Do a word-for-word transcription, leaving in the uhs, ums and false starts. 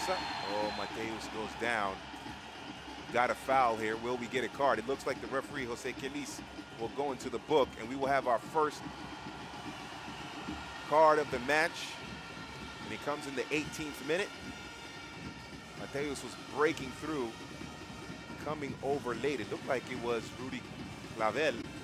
Alianza. Oh, Mateus goes down. Got a foul here. Will we get a card? It looks like the referee, Jose Quelis, will go into the book, and we will have our first card of the match. And he comes in the eighteenth minute. Mateus was breaking through, coming over late. It looked like it was Rudy CLAVEL.